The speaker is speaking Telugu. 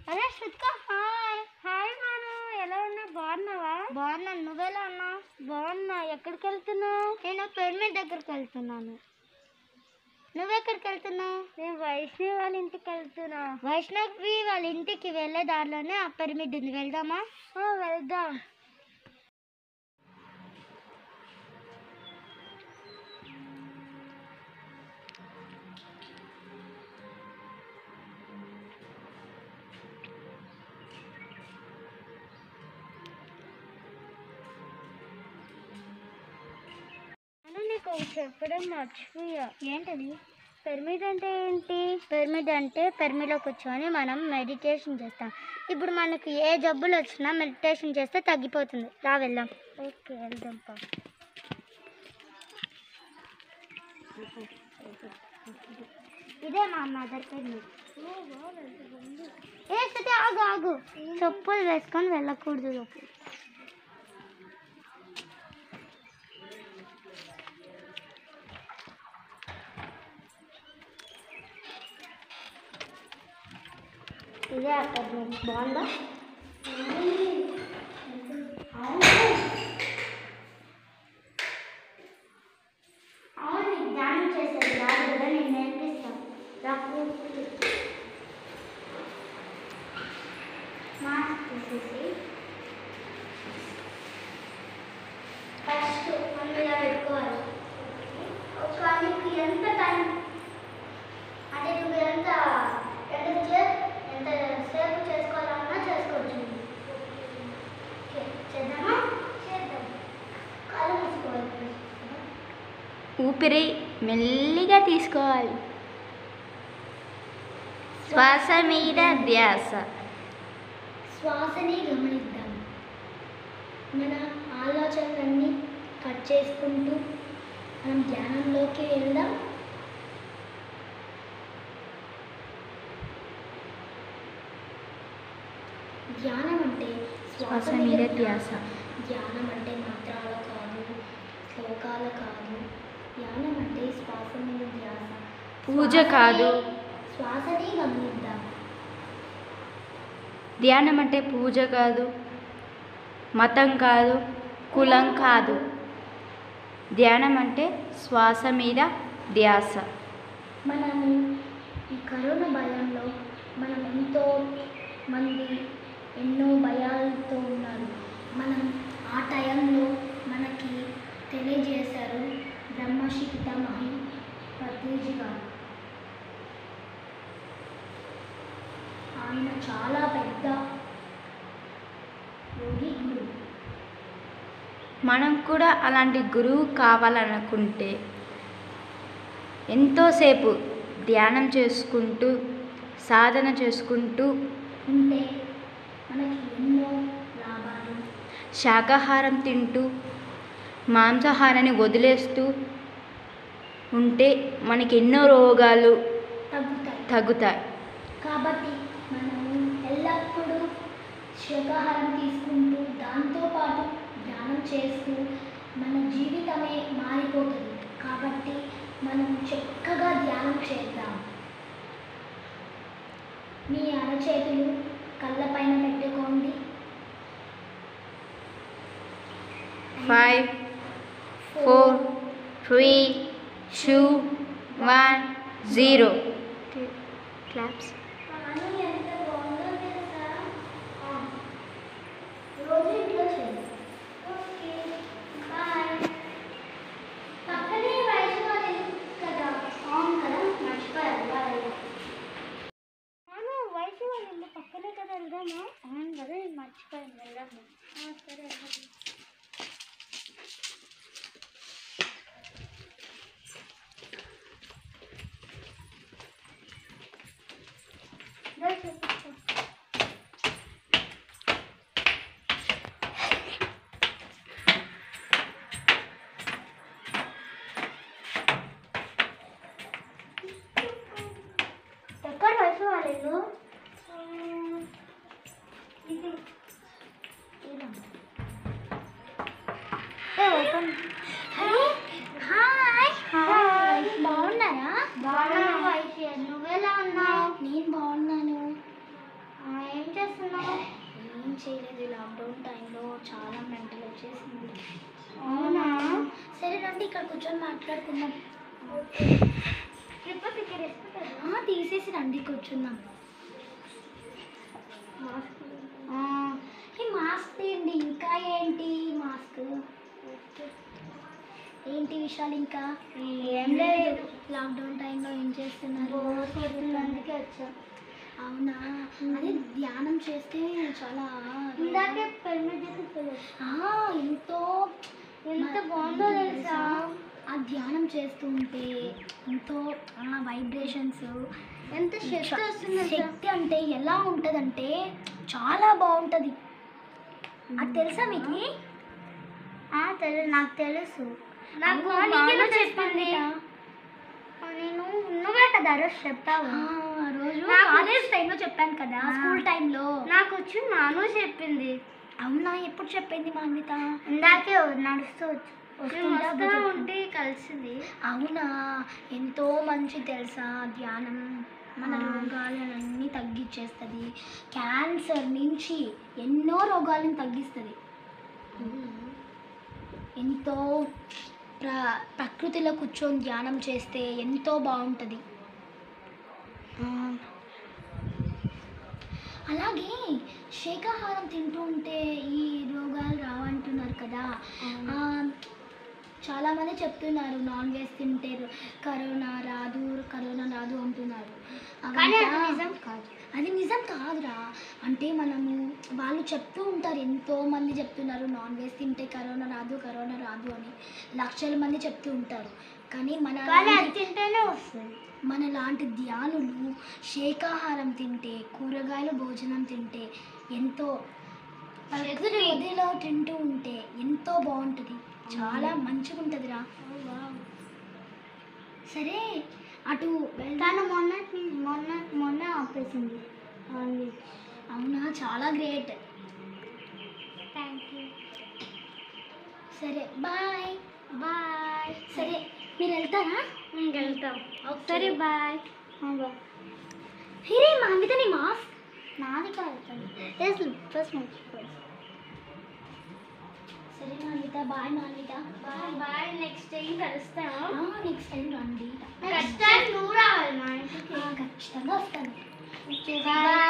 అరే శృతిక, హాయ్. హాయ్ నాను, ఎలా ఉన్నావు? బాగున్నావా? బాగున్నాను, నువ్వెలా ఉన్నావు? బాగున్నా. ఎక్కడికి వెళ్తున్నావు? నేను పిరమిడ్ దగ్గరికి వెళ్తున్నాను. నువ్వెక్కడికి వెళ్తున్నావు? నేను వైష్ణవి వాళ్ళ ఇంటికి వెళ్తున్నా. వైష్ణవి వాళ్ళ ఇంటికి వెళ్ళే దారిలోనే ఆ పిరమిడ్ ఉంది, వెళ్దామా? వెళ్దాం. నీకు చెప్పడం మర్చిపోయా. ఏంటది? పిరమిడ్ అంటే ఏంటి? పిరమిడ్ అంటే పిరమిడ్లో కూర్చొని మనం మెడిటేషన్ చేస్తాం. ఇప్పుడు మనకు ఏ జబ్బులు వచ్చినా మెడిటేషన్ చేస్తే తగ్గిపోతుంది. రా వెళ్దాం. ఓకే, వెళ్దాం. ఇదే మా మదర్ పిరమిడ్. ఏ సతే, ఆగు ఆగు, చెప్పులు వేసుకొని వెళ్ళకూడదు. ఇదే అక్కడ బాగుందా? అవును, ధ్యానం చేసేది రాదు కదా, నేను నేర్పిస్తాను. మాస్క్ తీసేసి ఫస్ట్ మనం ఇలా పెట్టుకోవాలి. ఒక నీకు ఎంత టైం అంటే నువ్వు ఎంత సేపు చేసుకోవాలన్నా చేసుకోవచ్చు. చేద్దామా? చేద్దాం. కాలు మూసుకోవాలి. ఊపిరి మెల్లిగా తీసుకోవాలి. శ్వాస మీద ధ్యాస. శ్వాసని గమనిద్దాం. మన ఆలోచనలన్నీ కట్ చేసుకుంటూ మనం ధ్యానంలోకి వెళ్దాం. ధ్యానం అంటే శ్వాస మీద ధ్యాస. ధ్యానం అంటే మంత్రాల కాదు, శ్లోకాల కాదు. ధ్యానం అంటే శ్వాస మీద ధ్యాస. పూజ కాదు. శ్వాసని గమనిద్దాం. ధ్యానం అంటే పూజ కాదు, మతం కాదు, కులం కాదు. ధ్యానం అంటే శ్వాస మీద ధ్యాస. మనము ఈ కరోనా భయంలో మనం ఎంతో మంది ఎన్నో భయాలతో ఉన్నారు. మనం ఆ టైంలో మనకి తెలియజేశారు బ్రహ్మర్షి పితామహి పత్రిజీ గారు. ఆయన చాలా పెద్ద యోగి గురువు. మనం కూడా అలాంటి గురువు కావాలనుకుంటే ఎంతోసేపు ధ్యానం చేసుకుంటూ సాధన చేసుకుంటూ ఉంటే మనకి ఎన్నో లాభాలు. శాకాహారం తింటూ మాంసాహారాన్ని వదిలేస్తూ ఉంటే మనకి ఎన్నో రోగాలు తగ్గుతాయి. కాబట్టి మనము ఎల్లప్పుడూ శాకాహారం తీసుకుంటూ దాంతోపాటు ధ్యానం చేస్తూ మన జీవితమే మారిపోతుంది. కాబట్టి మనం చక్కగా ధ్యానం చేద్దాం. మీ అరచేతులు కళ్ళపైన పెట్టుకోండి. 5 4 3 2 1 0. క్లాప్స్. ఎంత బాగుందో తెలుసా? రోజు ఇంట్లో చేయండి. Okay, bye. పక్కనే వైష్ణవి కదా? అవును కదా, మర్చిపోయారు. అవును, వైష్ణవి ఇల్లు పక్కనే కదా, వెళ్దామా? అవును కదా, నేను మర్చిపోయాను, వెళ్దాము. సరే వెళ్దాం. ఎక్కడ వైష్ణవి ఇల్లు? ఇది హలో, హాయ్. హాయ్, బాగున్నారా? బాగున్నా వైష్ణవి, నువ్వెలా ఉన్నావు? నేను బాగున్నాను. చేయలేదు. లాక్డౌన్ టైంలో చాలా మెంటల్ వచ్చేసింది. అవునా? సరే రండి ఇక్కడ కూర్చొని మాట్లాడుకుందాం. తీసేసి రండి కూర్చుందాం. ఈ మాస్క్ తీయండి. ఇంకా ఏంటి మాస్క్? ఏంటి విషయాలు? ఇంకా ఏం లేదు. లాక్డౌన్ టైంలో ఏం చేస్తున్నారు? అందుకే వచ్చా. అవునా? అదే ధ్యానం చేస్తే చాలా ఇందాకే ఎంత బాగుందో తెలుసా? ఆ ధ్యానం చేస్తూ ఉంటే ఎంతో వైబ్రేషన్స్, ఎంత శక్తి వస్తుంది. శక్తి అంటే ఎలా ఉంటుందంటే చాలా బాగుంటుంది. అది తెలుసా మీకు? నాకు తెలుసు. నాకు చెప్పింది. నేను నువ్వే కదా రోజు చెప్పావు. రోజు కాలేజ్ టైంలో చెప్పాను కదా, స్కూల్ టైంలో నాకు వచ్చి నాను చెప్పింది. అవునా? ఎప్పుడు చెప్పింది మాన్విత? ఇందాకే నడుస్తూ ఉంటే కలిసింది. అవునా? ఎంతో మంచి తెలుసా ధ్యానం. మన రోగాలన్నీ తగ్గించేస్తుంది. క్యాన్సర్ నుంచి ఎన్నో రోగాలను తగ్గిస్తుంది. ఎంతో ప్రకృతిలో కూర్చొని ధ్యానం చేస్తే ఎంతో బాగుంటుంది. అలాగే శాకాహారం తింటూ ఉంటే ఈ రోగాలు రావంటున్నారు కదా. చాలామంది చెప్తున్నారు నాన్ వెజ్ తింటే కరోనా రాదు అంటున్నారు. అది నిజం కాదురా. అంటే మనము వాళ్ళు చెప్తూ ఉంటారు, ఎంతోమంది చెప్తున్నారు నాన్ వెజ్ తింటే కరోనా రాదు అని లక్షల మంది చెప్తూ ఉంటారు. కానీ తింటేనే వస్తుంది. మన లాంటి ధ్యానులు శాకాహారం తింటే, కూరగాయలు భోజనం తింటే, ఎంతో ప్రకృతిలో తింటూ ఉంటే ఎంతో బాగుంటుంది. చాలా మంచిగా ఉంటుందిరా. సరే అటు వెళ్తాను. మొన్న ఆపేసింది. అవునా? చాలా గ్రేట్. Thank you. సరే బాయ్. సరే మీరు వెళ్తారా? వెళ్తాం. సరే బాయ్. హే మాన్విత, నీ మాస్క్ నాది కాదు. సరే Manvitha, bye Manvitha. Bye. Next time కలుస్తాను. నెక్స్ట్ టైం రండి. ఖచ్చితంగా నువ్వు రావాలి మా ఇంటికి. ఖచ్చితంగా వస్తాను. బాయ్.